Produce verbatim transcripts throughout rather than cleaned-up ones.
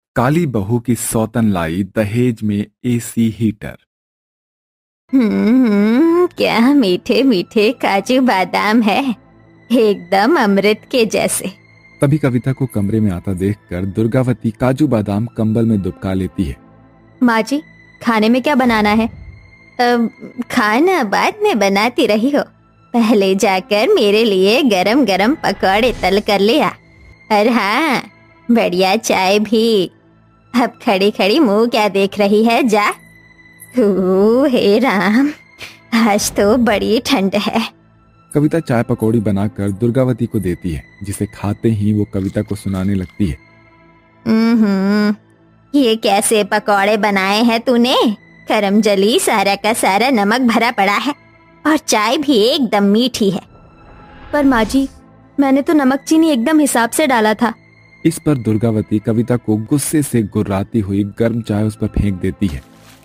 काली बहू की सौतन लाई दहेज में एसी हीटर। हम्म क्या मीठे मीठे काजू बादाम है, एकदम अमृत के जैसे। तभी कविता को कमरे में आता देखकर दुर्गावती काजू बादाम कंबल में दुबका लेती है। माँ जी, खाने में क्या बनाना है? अब खाना बाद में बनाती रही हो, पहले जाकर मेरे लिए गरम गरम पकौड़े तल कर ले आ। और हाँ, बढ़िया चाय भी। अब खड़ी खड़ी मुंह क्या देख रही है, जा। ओ, हे राम, आज तो बड़ी ठंड है। कविता चाय पकौड़ी बनाकर दुर्गावती को देती है, जिसे खाते ही वो कविता को सुनाने लगती है। हम्म ये कैसे पकौड़े बनाए हैं तूने? करम जली सारा का सारा नमक भरा पड़ा है और चाय भी एकदम मीठी है। पर माँ जी, मैंने तो नमक चीनी एकदम हिसाब से डाला था। इस पर दुर्गावती कविता को गुस्से से गुर्राती हुई गर्म चाय उस पर फेंक देती है।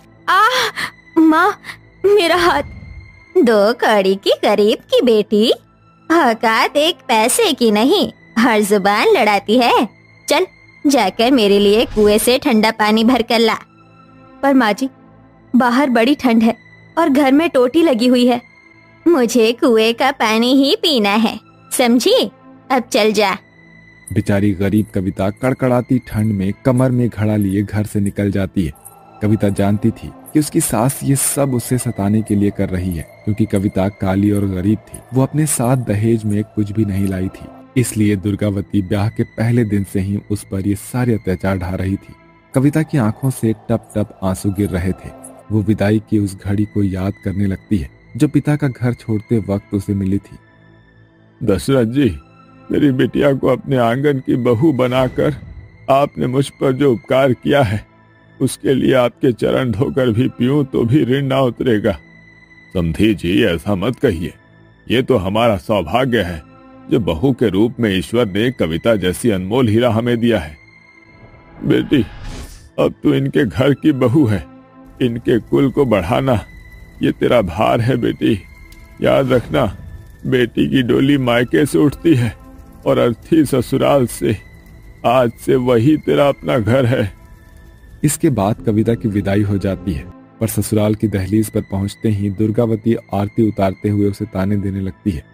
आह माँ, मेरा हाथ। दो कौड़ी की गरीब की बेटी, औकात एक पैसे की नहीं, हर जुबान लड़ाती है। चल जाकर मेरे लिए कुएं से ठंडा पानी भर कर ला। पर माँ जी, बाहर बड़ी ठंड है और घर में टोटी लगी हुई है। मुझे कुएं का पानी ही पीना है, समझी? अब चल जा। बेचारी गरीब कविता कड़कड़ाती ठंड में कमर में घड़ा लिए घर से निकल जाती है। कविता जानती थी कि उसकी सास ये सब उसे सताने के लिए कर रही है, क्योंकि कविता काली और गरीब थी। वो अपने साथ दहेज में कुछ भी नहीं लाई थी, इसलिए दुर्गावती ब्याह के पहले दिन से ही उस पर ये सारे अत्याचार ढा रही थी। कविता की आंखों से टप टप आंसू गिर रहे थे। वो विदाई की उस घड़ी को याद करने लगती है जो पिता का घर छोड़ते वक्त उसे मिली थी। दशरथ जी, मेरी बिटिया को अपने आंगन की बहू बनाकर आपने मुझ पर जो उपकार किया है, उसके लिए आपके चरण धोकर भी पीऊं तो भी ऋण ना उतरेगा। समधी जी, ऐसा मत कहिए। ये तो हमारा सौभाग्य है जो बहू के रूप में ईश्वर ने कविता जैसी अनमोल हीरा हमें दिया है। बेटी, अब तू इनके घर की बहू है, इनके कुल को बढ़ाना ये तेरा भार है। बेटी, याद रखना, बेटी की डोली मायके से उठती है और अर्थी ससुराल से। आज से वही तेरा अपना घर है। इसके बाद कविता की विदाई हो जाती है, पर ससुराल की दहलीज पर पहुंचते ही दुर्गावती आरती उतारते हुए उसे ताने देने लगती है।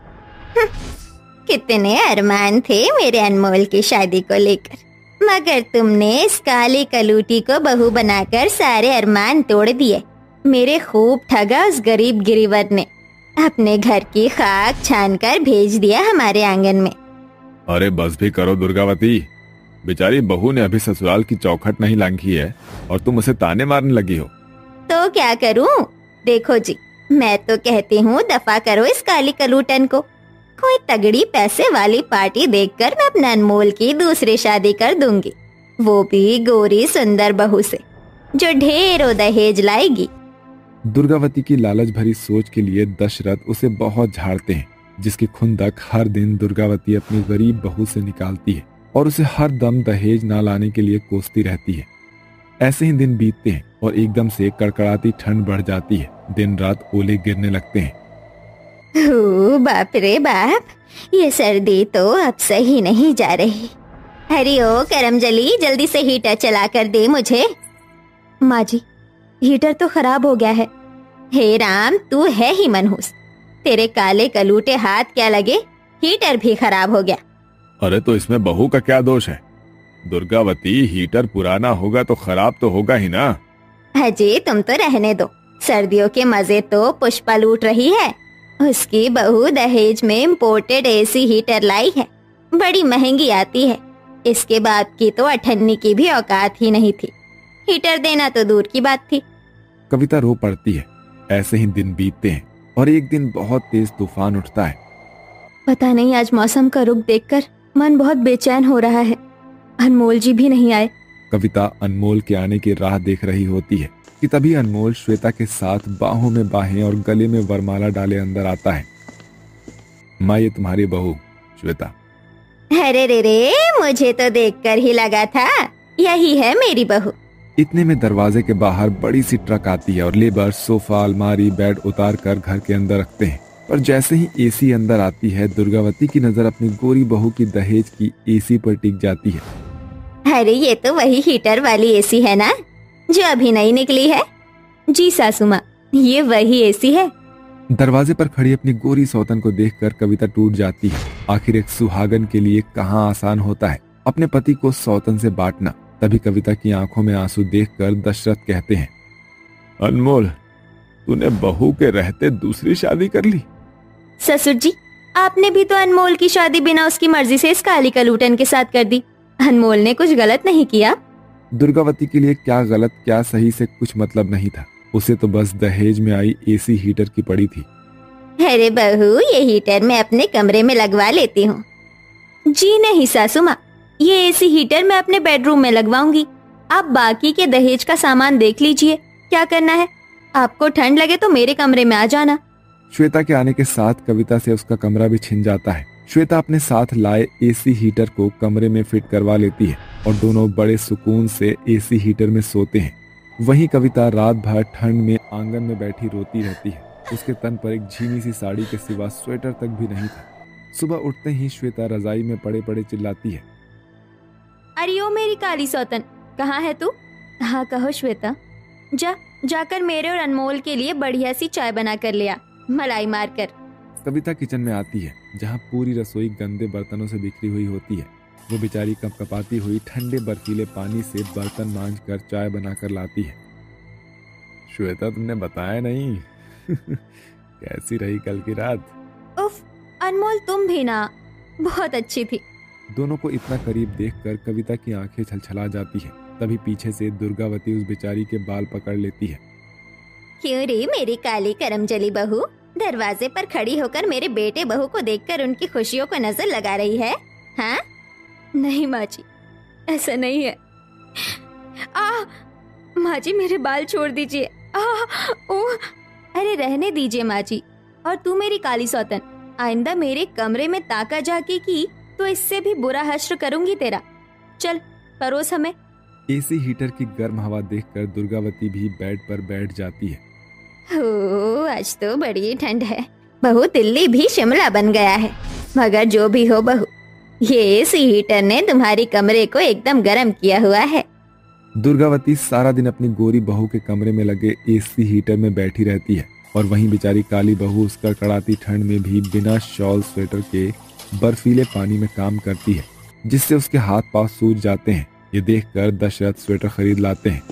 कितने अरमान थे मेरे अनमोल की शादी को लेकर, मगर तुमने इस काली कलूटी को बहू बनाकर सारे अरमान तोड़ दिए। मेरे खूब ठगा उस गरीब गिरीवर ने, अपने घर की खाक छान कर भेज दिया हमारे आंगन में। अरे बस भी करो दुर्गावती, बेचारी बहू ने अभी ससुराल की चौखट नहीं लांघी है और तुम उसे ताने मारने लगी हो। तो क्या करूं? देखो जी, मैं तो कहती हूँ दफा करो इस काली कलूटन को। कोई तगड़ी पैसे वाली पार्टी देखकर मैं अपने अनमोल की दूसरी शादी कर दूंगी, वो भी गोरी सुंदर बहू से जो ढेरों दहेज लाएगी। दुर्गावती की लालच भरी सोच के लिए दशरथ उसे बहुत झाड़ते हैं, जिसकी खुंदक हर दिन दुर्गावती अपनी गरीब बहू से निकालती है और उसे हर दम दहेज ना लाने के लिए कोसती रहती है। ऐसे ही दिन बीतते हैं और एकदम से कड़कड़ाती ठंड बढ़ जाती है। दिन रात ओले गिरने लगते हैं। ओ बाप रे बाप, ये सर्दी तो अब सही नहीं जा रही। अरे ओ करमजली, जल्दी से हीटर चला कर दे मुझे। माँ जी, हीटर तो खराब हो गया है। हे राम, तू है ही मनहूस, तेरे काले कलूटे हाथ क्या लगे, हीटर भी खराब हो गया। अरे तो इसमें बहू का क्या दोष है? दुर्गावती, हीटर पुराना होगा तो खराब तो होगा ही ना। अजय तुम तो रहने दो, सर्दियों के मजे तो पुष्पा लूट रही है। उसकी बहू दहेज में इम्पोर्टेड एसी हीटर लाई है, बड़ी महंगी आती है। इसके बाद की तो अठन्नी की भी औकात ही नहीं थी, हीटर देना तो दूर की बात थी। कविता रो पड़ती है। ऐसे ही दिन बीतते हैं और एक दिन बहुत तेज तूफान उठता है। पता नहीं आज मौसम का रुख देखकर मन बहुत बेचैन हो रहा है। अनमोल जी भी नहीं आए। कविता अनमोल के आने की राह देख रही होती है कि तभी अनमोल श्वेता के साथ बाहों में बाहें और गले में वरमाला डाले अंदर आता है। माँ, ये तुम्हारी बहू श्वेता। अरे रे रे, मुझे तो देखकर ही लगा था यही है मेरी बहू। इतने में दरवाजे के बाहर बड़ी सी ट्रक आती है और लेबर सोफा, अलमारी, बेड उतार कर घर के अंदर रखते हैं। पर जैसे ही एसी अंदर आती है, दुर्गावती की नजर अपनी गोरी बहू की दहेज की एसी पर टिक जाती है। अरे ये तो वही हीटर वाली एसी है ना, जो अभी नई निकली है। जी सासू माँ, ये वही एसी है। दरवाजे पर खड़ी अपनी गोरी सौतन को देखकर कविता टूट जाती है। आखिर एक सुहागन के लिए कहाँ आसान होता है अपने पति को सौतन से बांटना। तभी कविता की आंखों में आंसू देखकर दशरथ कहते हैं, अनमोल, तूने बहू के रहते दूसरी शादी कर ली? ससुर जी, आपने भी तो अनमोल की शादी बिना उसकी मर्जी से इस काली कलूटन के साथ कर दी। अनमोल ने कुछ गलत नहीं किया। दुर्गावती के लिए क्या गलत क्या सही से कुछ मतलब नहीं था। उसे तो बस दहेज में आई एसी हीटर की पड़ी थी। अरे बहू, ये हीटर मैं अपने कमरे में लगवा लेती हूँ। जी नहीं सासू माँ, ये एसी हीटर मैं अपने बेडरूम में लगवाऊंगी। आप बाकी के दहेज का सामान देख लीजिए, क्या करना है। आपको ठंड लगे तो मेरे कमरे में आ जाना। श्वेता के आने के साथ कविता से उसका कमरा भी छिन जाता है। श्वेता अपने साथ लाए एसी हीटर को कमरे में फिट करवा लेती है और दोनों बड़े सुकून से एसी हीटर में सोते हैं। वहीं कविता रात भर ठंड में आंगन में बैठी रोती रहती है। उसके तन पर एक झीनी सी साड़ी के सिवा स्वेटर तक भी नहीं था। सुबह उठते ही श्वेता रजाई में पड़े पड़े चिल्लाती है, अरे ओ मेरी काली सौतन, कहाँ है तू? हाँ कहो श्वेता। जा जाकर मेरे और अनमोल के लिए बढ़िया सी चाय बना कर ले आ, मलाई मार कर। कविता किचन में आती है, जहाँ पूरी रसोई गंदे बर्तनों से बिखरी हुई होती है। वो बेचारी कपकपाती हुई ठंडे बर्फीले पानी से बर्तन मांज कर चाय बनाकर लाती है। श्वेता, तुमने बताया नहीं कैसी रही कल की रात? उफ, अनमोल तुम भी ना, बहुत अच्छी थी। दोनों को इतना करीब देखकर कविता की आंखें छलछला जाती है। तभी पीछे से दुर्गावती उस बेचारी के बाल पकड़ लेती है। क्यों रे मेरी काली करमचली बहू, दरवाजे पर खड़ी होकर मेरे बेटे बहू को देखकर उनकी खुशियों को नजर लगा रही है? हाँ? नहीं माँ जी, ऐसा नहीं है। आ, माँ जी मेरे बाल छोड़ दीजिए। आ, ओ, अरे रहने दीजिए माँ जी। और तू मेरी काली सौतन, आइंदा मेरे कमरे में ताका झाकी की तो इससे भी बुरा हश्र करूंगी तेरा। चल परोस हमें। एसी हीटर की गर्म हवा देखकर दुर्गावती भी बेड पर बैठ जाती है। हो, आज तो बड़ी ठंड है बहू, दिल्ली भी शिमला बन गया है। मगर जो भी हो बहू, ये एसी हीटर ने तुम्हारी कमरे को एकदम गर्म किया हुआ है। दुर्गावती सारा दिन अपनी गोरी बहू के कमरे में लगे एसी हीटर में बैठी रहती है और वहीं बेचारी काली बहू उस कड़कड़ाती ठंड में भी बिना शॉल स्वेटर के बर्फीले पानी में काम करती है, जिससे उसके हाथ पांव सूज जाते हैं। ये देखकर दशरथ स्वेटर खरीद लाते हैं।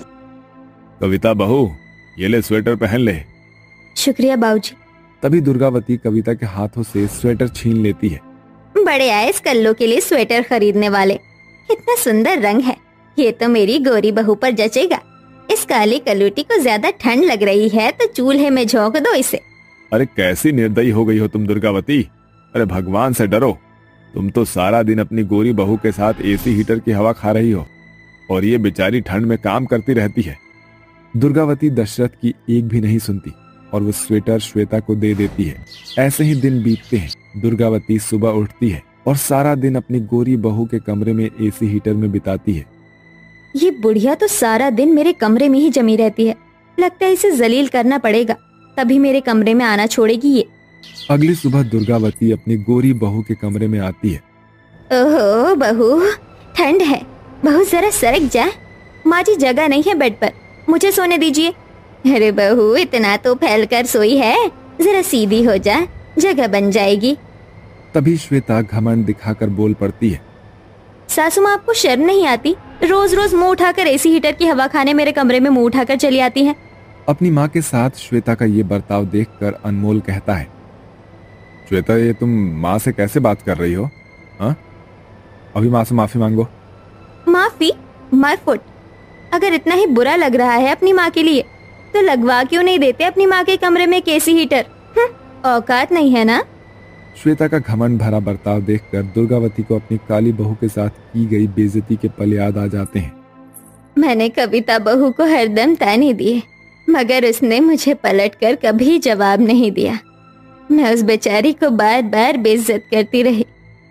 कविता बहू, ये ले स्वेटर पहन ले। शुक्रिया बाबूजी। तभी दुर्गावती कविता के हाथों से स्वेटर छीन लेती है। बड़े आए इस कल्लू के लिए स्वेटर खरीदने वाले, कितना सुंदर रंग है। ये तो मेरी गोरी बहू पर जचेगा। इस काली कलूटी को ज्यादा ठंड लग रही है तो चूल्हे में झोंक दो इसे। अरे कैसी निर्दयी हो गई हो तुम दुर्गावती। अरे भगवान से डरो। तुम तो सारा दिन अपनी गोरी बहू के साथ एसी हीटर की हवा खा रही हो और ये बेचारी ठंड में काम करती रहती है। दुर्गावती दशरथ की एक भी नहीं सुनती और वो स्वेटर श्वेता को दे देती है। ऐसे ही दिन बीतते हैं। दुर्गावती सुबह उठती है और सारा दिन अपनी गोरी बहू के कमरे में एसी हीटर में बिताती है। ये बुढ़िया तो सारा दिन मेरे कमरे में ही जमी रहती है। लगता है इसे जलील करना पड़ेगा, तभी मेरे कमरे में आना छोड़ेगी ये। अगली सुबह दुर्गावती अपनी गोरी बहू के कमरे में आती है। ओहो बहू, ठंड है, बहू जरा सरक जा। माँ जी जगह नहीं है बेड पर, मुझे सोने दीजिए। अरे बहू, इतना तो फैल कर सोई है, जरा सीधी हो जा, जगह बन जाएगी। तभी श्वेता घमंड दिखाकर बोल पड़ती है। सासू माँ, आपको शर्म नहीं आती? रोज रोज मुंह उठाकर एसी हीटर की हवा खाने मेरे कमरे में मुंह उठाकर चली आती हैं। अपनी माँ के साथ श्वेता का ये बर्ताव देखकर अनमोल कहता है, श्वेता, ये तुम माँ से कैसे बात कर रही हो? हाँ, अभी माँ से माफी मांगो। माफी? My foot. अगर इतना ही बुरा लग रहा है अपनी माँ के लिए तो लगवा क्यों नहीं देते अपनी माँ के कमरे में एसी हीटर? औकात नहीं है ना? श्वेता का घमंड भरा बर्ताव देखकर दुर्गावती को अपनी काली बहू के साथ की गई बेइज्जती के पल याद आ जाते हैं। मैंने कविता बहू को हरदम ताने दिए, मगर उसने मुझे पलटकर कभी जवाब नहीं दिया। मैं उस बेचारी को बार बार बेइज्जत करती रही।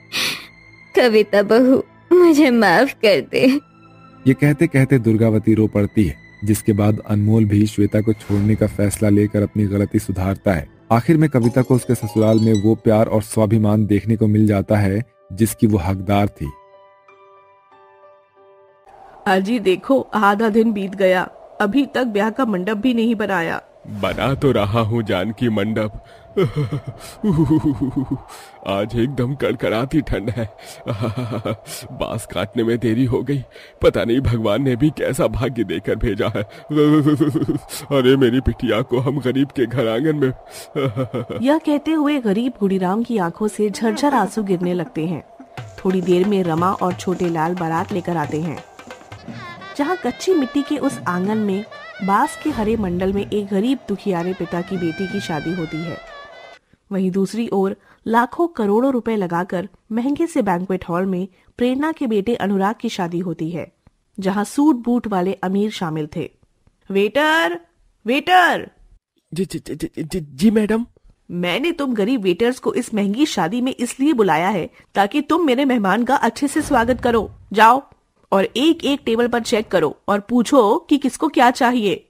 कविता बहू, मुझे माफ कर दे। ये कहते कहते दुर्गावती रो पड़ती है, जिसके बाद अनमोल भी श्वेता को छोड़ने का फैसला लेकर अपनी गलती सुधारता है। आखिर में कविता को उसके ससुराल में वो प्यार और स्वाभिमान देखने को मिल जाता है जिसकी वो हकदार थी। अजी देखो, आधा दिन बीत गया, अभी तक ब्याह का मंडप भी नहीं बनाया। बना तो रहा हूँ जानकी मंडप। आज एकदम कड़कड़ाती ठंड है। बांस काटने में देरी हो गई। पता नहीं भगवान ने भी कैसा भाग्य देकर भेजा है। अरे मेरी बिटिया को हम गरीब के घर आंगन में। यह कहते हुए गरीब गुड़ीराम की आंखों से झरझर आंसू गिरने लगते हैं। थोड़ी देर में रमा और छोटे लाल बारात लेकर आते हैं, जहाँ कच्ची मिट्टी के उस आंगन में बांस के हरे मंडल में एक गरीब दुखियारे पिता की बेटी की शादी होती है। वहीं दूसरी ओर लाखों करोड़ों रुपए लगाकर महंगे से बैंक्वेट हॉल में प्रेरणा के बेटे अनुराग की शादी होती है, जहां सूट बूट वाले अमीर शामिल थे। Waiter, waiter. जी जी जी जी, जी मैडम। मैंने तुम गरीब वेटर्स को इस महंगी शादी में इसलिए बुलाया है ताकि तुम मेरे मेहमान का अच्छे से स्वागत करो। जाओ और एक एक टेबल पर चेक करो और पूछो कि किसको क्या चाहिए।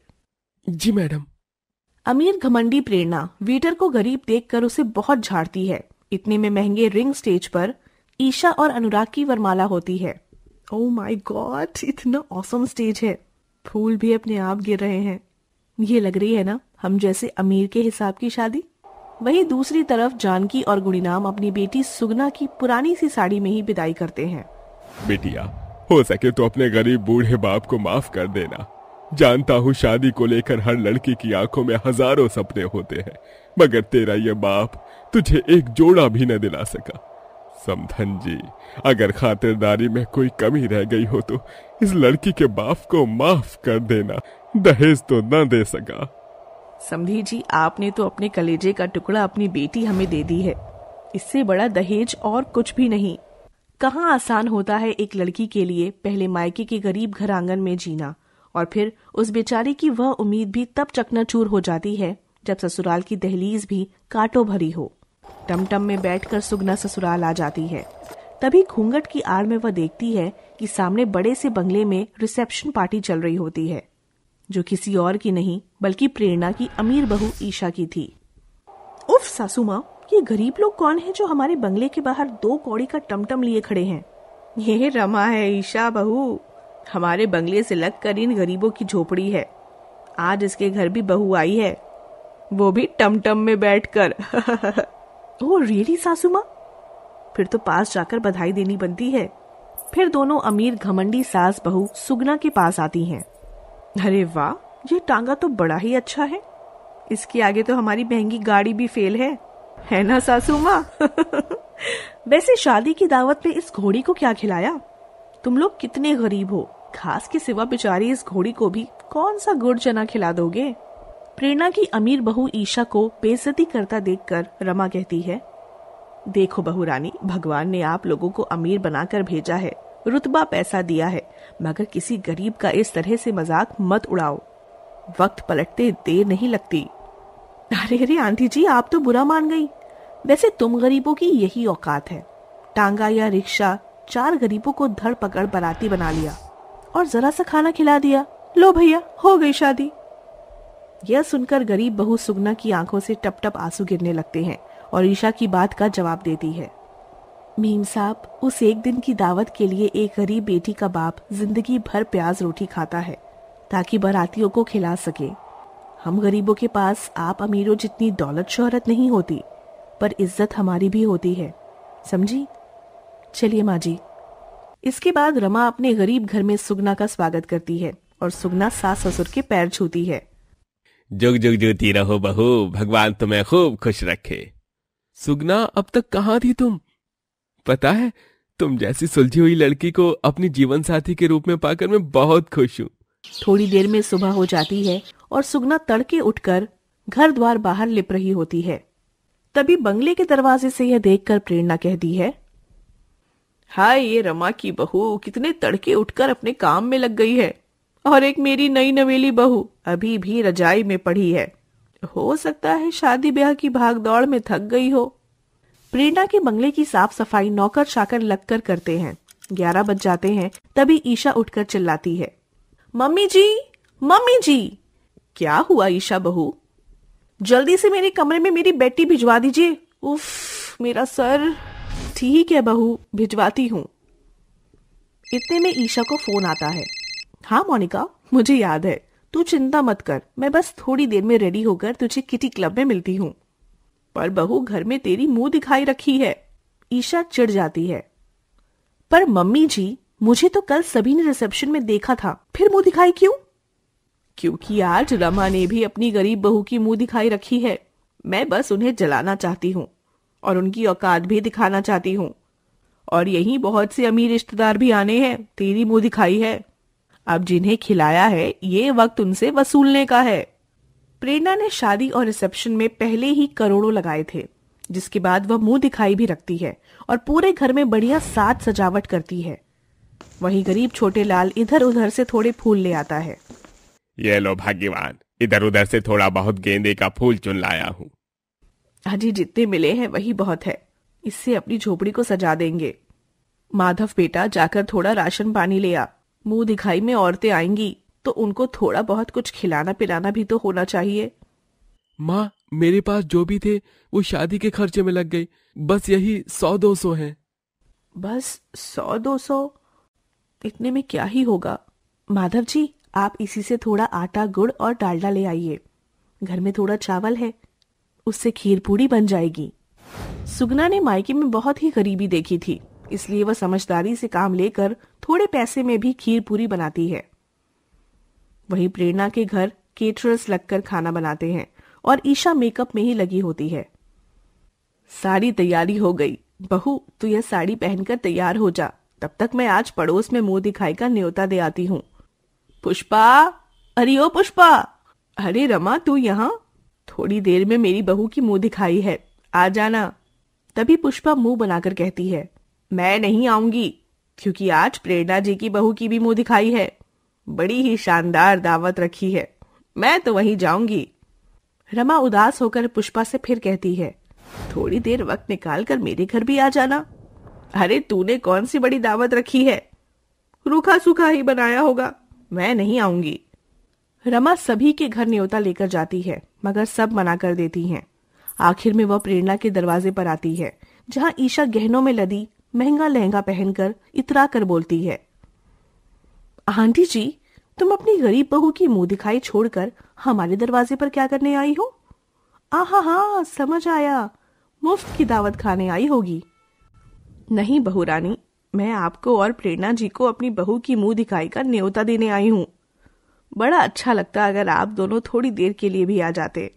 जी मैडम। अमीर घमंडी प्रेरणा वेटर को गरीब देखकर उसे बहुत झाड़ती है। इतने में महंगे रिंग स्टेज पर ईशा और अनुराग की वरमाला होती है। ओह माय गॉड, इतना ऑसम स्टेज है। फूल भी अपने आप गिर रहे हैं। ये लग रही है ना हम जैसे अमीर के हिसाब की शादी। वहीं दूसरी तरफ जानकी और गुड़ीराम अपनी बेटी सुगना की पुरानी सी साड़ी में ही विदाई करते हैं। बेटिया, हो सके तो अपने गरीब बूढ़े बाप को माफ कर देना। जानता हूँ शादी को लेकर हर लड़की की आंखों में हजारों सपने होते हैं, मगर तेरा ये बाप तुझे एक जोड़ा भी न दिला सका। समधन जी, अगर खातिरदारी में कोई कमी रह गई हो तो इस लड़की के बाप को माफ कर देना। दहेज तो न दे सका। समधी जी, आपने तो अपने कलेजे का टुकड़ा अपनी बेटी हमें दे दी है। इससे बड़ा दहेज और कुछ भी नहीं। कहाँ आसान होता है एक लड़की के लिए पहले मायके के गरीब घर आंगन में जीना, और फिर उस बेचारी की वह उम्मीद भी तब चकनाचूर हो जाती है जब ससुराल की दहलीज भी कांटों भरी हो। टमटम में बैठकर सुगना ससुराल आ जाती है। तभी घूंघट की आड़ में वह देखती है कि सामने बड़े से बंगले में रिसेप्शन पार्टी चल रही होती है, जो किसी और की नहीं बल्कि प्रेरणा की अमीर बहू ईशा की थी। उफ सासू माँ, ये गरीब लोग कौन है जो हमारे बंगले के बाहर दो कौड़ी का टमटम लिए खड़े हैं? ये रमा है ईशा बहू, हमारे बंगले से लगकर इन गरीबों की झोपड़ी है। आज इसके घर भी बहू आई है, वो भी टमटम में बैठकर। ओह रियली सासू माँ? फिर तो पास जाकर बधाई देनी बनती है। फिर दोनों अमीर घमंडी सास बहू सुगना के पास आती हैं। अरे वाह, ये टांगा तो बड़ा ही अच्छा है। इसके आगे तो हमारी महंगी गाड़ी भी फेल है, है ना सासू माँ? वैसे शादी की दावत में इस घोड़ी को क्या खिलाया? तुम लोग कितने गरीब हो, घास के सिवा बेचारी इस घोड़ी को भी कौन सा गुड़ चना खिला दोगे? प्रेरणा की अमीर बहू ईशा को बेइज्जती करता देखकर रमा कहती है, देखो बहू रानी, भगवान ने आप लोगों को अमीर बनाकर भेजा है, रुतबा पैसा दिया है, मगर किसी गरीब का इस तरह से मजाक मत उड़ाओ। वक्त पलटते देर नहीं लगती। अरे अरे आंटी जी, आप तो बुरा मान गई। वैसे तुम गरीबों की यही औकात है। टांगा या रिक्शा चार गरीबों को धड़ पकड़ बाराती बना लिया और जरा सा खाना खिला दिया। लो भैया, हो गई शादी। यह सुनकर गरीब बहू सुगना की आंखों से टप टप आंसू गिरने लगते हैं और ईशा की बात का जवाब देती है। मीम साहब, उस एक दिन की दावत के लिए एक गरीब बेटी का बाप जिंदगी भर प्याज रोटी खाता है ताकि बारातियों को खिला सके। हम गरीबों के पास आप अमीरों जितनी दौलत शोहरत नहीं होती, पर इज्जत हमारी भी होती है, समझी? चलिए माँ जी। इसके बाद रमा अपने गरीब घर में सुगना का स्वागत करती है और सुगना सास ससुर के पैर छूती है। जुग जुग जुगती रहो बहू, भगवान तुम्हें खूब खुश रखे। सुगना, अब तक कहाँ थी तुम? पता है, तुम जैसी सुलझी हुई लड़की को अपनी जीवन साथी के रूप में पाकर मैं बहुत खुश हूँ। थोड़ी देर में सुबह हो जाती है और सुगना तड़के उठकर घर द्वार बाहर लिप रही होती है। तभी बंगले के दरवाजे से यह देखकर प्रेरणा कहती है, हाय ये रमा की बहू कितने तड़के उठकर अपने काम में लग गई है, और एक मेरी नई नवेली बहू अभी भी रजाई में पड़ी है। हो सकता है शादी ब्याह की भागदौड़ में थक गई हो। प्रेरणा के बंगले की साफ सफाई नौकर चाकर लगकर करते हैं। ग्यारह बज जाते हैं। तभी ईशा उठकर चिल्लाती है, मम्मी जी, मम्मी जी। क्या हुआ ईशा बहू? जल्दी से मेरे कमरे में मेरी बेटी भिजवा दीजिए। उफ, मेरा सर। ठीक है बहू, भिजवाती हूँ। इतने में ईशा को फोन आता है। हाँ मोनिका, मुझे याद है, तू चिंता मत कर, मैं बस थोड़ी देर में रेडी होकर तुझे किटी क्लब में मिलती हूँ। पर बहू, घर में तेरी मुंह दिखाई रखी है। ईशा चिढ़ जाती है। पर मम्मी जी, मुझे तो कल सभी ने रिसेप्शन में देखा था, फिर मुंह दिखाई क्यों? क्योंकि आज रमा ने भी अपनी गरीब बहू की मुंह दिखाई रखी है। मैं बस उन्हें जलाना चाहती हूँ और उनकी औकात भी दिखाना चाहती हूँ। और यही बहुत से अमीर रिश्तेदार भी आने हैं, तेरी मुंह दिखाई है। अब जिन्हें खिलाया है, ये वक्त उनसे वसूलने का है। प्रेरणा ने शादी और रिसेप्शन में पहले ही करोड़ों लगाए थे, जिसके बाद वह मुंह दिखाई भी रखती है और पूरे घर में बढ़िया साज सजावट करती है। वहीं गरीब छोटे लाल इधर उधर से थोड़े फूल ले आता है। ये लो भाग्यवान, इधर उधर से थोड़ा बहुत गेंदे का फूल चुन लाया हूँ। अजी जितने मिले हैं वही बहुत है, इससे अपनी झोपड़ी को सजा देंगे। माधव बेटा, जाकर थोड़ा राशन पानी ले आ। मुंह दिखाई में औरतें आएंगी तो उनको थोड़ा बहुत कुछ खिलाना पिलाना भी तो होना चाहिए। माँ, मेरे पास जो भी थे वो शादी के खर्चे में लग गई, बस यही सौ दो सौ है। बस सौ दो सौ? इतने में क्या ही होगा। माधव जी, आप इसी से थोड़ा आटा गुड़ और डालडा ले आइए। घर में थोड़ा चावल है, उससे खीर पूड़ी बन जाएगी। सुगना ने मायके में बहुत ही गरीबी देखी थी, इसलिए वह समझदारी से काम लेकर थोड़े पैसे में भी खीर पूरी बनाती है। वहीं प्रेरणा के घर केटरर्स लगकर खाना बनाते हैं और ईशा मेकअप में ही लगी होती है। सारी तैयारी हो गई। बहू, तू यह साड़ी पहनकर तैयार हो जा, तब तक मैं आज पड़ोस में मुंह दिखाई का न्योता दे आती हूँ। पुष्पा, अरे ओ पुष्पा, अरे रमा तू यहाँ? थोड़ी देर में मेरी बहू की मुंह दिखाई है, आ जाना। तभी पुष्पा मुंह बनाकर कहती है, मैं नहीं आऊंगी, क्योंकि आज प्रेरणा जी की बहू की भी मुंह दिखाई है। बड़ी ही शानदार दावत रखी है, मैं तो वहीं जाऊंगी। रमा उदास होकर पुष्पा से फिर कहती है, थोड़ी देर वक्त निकाल कर मेरे घर भी आ जाना। अरे तूने कौन सी बड़ी दावत रखी है? रूखा सूखा ही बनाया होगा, मैं नहीं आऊंगी। रमा सभी के घर न्योता लेकर जाती है, मगर सब मना कर देती हैं। आखिर में वह प्रेरणा के दरवाजे पर आती है, जहां ईशा गहनों में लदी महंगा लहंगा पहनकर इतरा कर बोलती है, आंटी जी, तुम अपनी गरीब बहू की मुंह दिखाई छोड़कर हमारे दरवाजे पर क्या करने आई हो? आहा हा, समझ आया, मुफ्त की दावत खाने आई होगी। नहीं बहू रानी, मैं आपको और प्रेरणा जी को अपनी बहू की मुंह दिखाई का न्योता देने आई हूँ। बड़ा अच्छा लगता अगर आप दोनों थोड़ी देर के लिए भी आ जाते।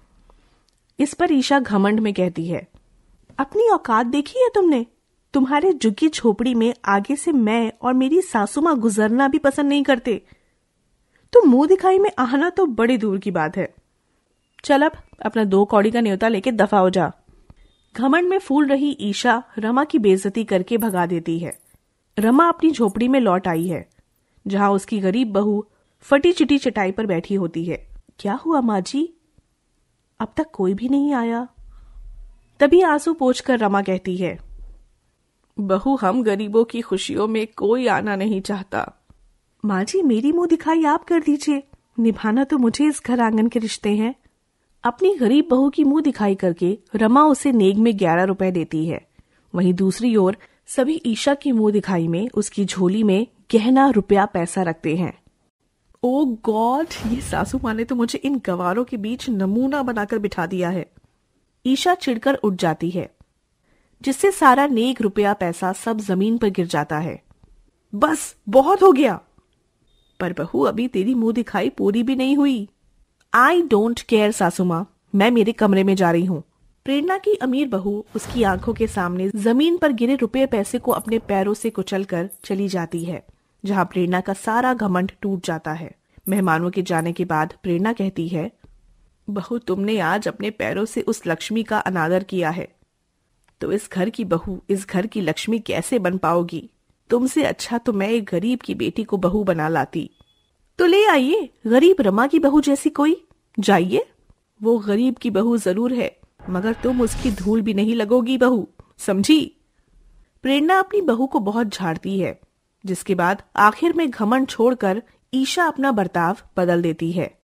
इस पर ईशा घमंड में कहती है, अपनी औकात देखी है तुमने? तुम्हारे झुग्गी झोपड़ी में आगे से मैं और मेरी सासू माँ गुजरना भी पसंद नहीं करते, तो मुंह दिखाई में आना तो बड़ी दूर की बात है। चल अब अपना दो कौड़ी का न्योता लेके दफा हो जा। घमंड में फूल रही ईशा रमा की बेइज्जती करके भगा देती है। रमा अपनी झोपड़ी में लौट आई है, जहां उसकी गरीब बहू फटी चिटी चटाई पर बैठी होती है। क्या हुआ माँ जी? अब तक कोई भी नहीं आया। तभी आंसू पोंछकर रमा कहती है, बहू, हम गरीबों की खुशियों में कोई आना नहीं चाहता। माँ जी, मेरी मुंह दिखाई आप कर दीजिए, निभाना तो मुझे इस घर आंगन के रिश्ते हैं। अपनी गरीब बहू की मुंह दिखाई करके रमा उसे नेग में ग्यारह रुपए देती है। वहीं दूसरी ओर सभी ईशा की मुंह दिखाई में उसकी झोली में गहना रुपया पैसा रखते हैं। ओ गॉड, ये सासू माँ ने तो मुझे इन गवारों के बीच नमूना बनाकर बिठा दिया है। ईशा चिढ़कर उठ जाती है, जिससे सारा नेक रुपया पैसा सब जमीन पर गिर जाता है। बस बहुत हो गया। पर बहू, अभी तेरी मुंह दिखाई पूरी भी नहीं हुई। आई डोंट केयर सासू माँ, मैं मेरे कमरे में जा रही हूँ। प्रेरणा की अमीर बहू उसकी आंखों के सामने जमीन पर गिरे रुपये पैसे को अपने पैरों से कुचल कर चली जाती है, जहाँ प्रेरणा का सारा घमंड टूट जाता है। मेहमानों के जाने के बाद प्रेरणा कहती है, बहू, तुमने आज अपने पैरों से उस लक्ष्मी का अनादर किया है, तो इस घर की बहू, इस घर की लक्ष्मी कैसे बन पाओगी? तुमसे अच्छा तो मैं एक गरीब की बेटी को बहू बना लाती। तो ले आइए गरीब रमा की बहू जैसी कोई। जाइए, वो गरीब की बहू जरूर है, मगर तुम उसकी धूल भी नहीं लगोगी बहू, समझी? प्रेरणा अपनी बहू को बहुत झाड़ती है, जिसके बाद आखिर में घमंड छोड़कर ईशा अपना बर्ताव बदल देती है।